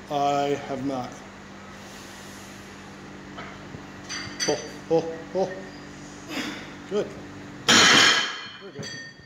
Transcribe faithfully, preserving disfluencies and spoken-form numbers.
I have not. Oh, oh, oh. Good. We're good.